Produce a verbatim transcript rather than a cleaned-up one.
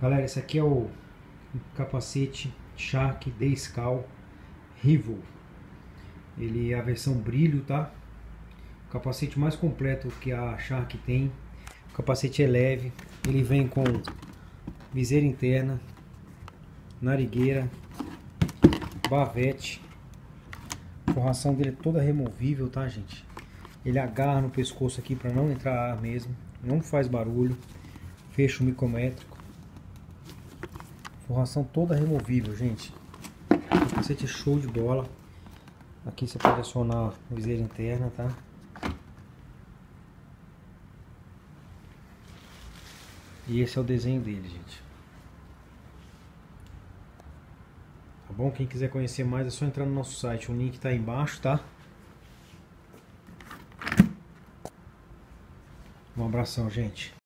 Galera, esse aqui é o capacete Shark D-Scal Rival. Ele é a versão brilho, tá? O capacete mais completo que a Shark tem. O capacete é leve, ele vem com viseira interna, narigueira, bavete. A forração dele é toda removível, tá, gente? Ele agarra no pescoço aqui para não entrar ar mesmo, não faz barulho, fecho micrométrico. Forração toda removível, gente. O capacete é show de bola. Aqui você pode acionar a viseira interna, tá? E esse é o desenho dele, gente. Tá bom? Quem quiser conhecer mais é só entrar no nosso site. O link tá aí embaixo, tá? Um abração, gente.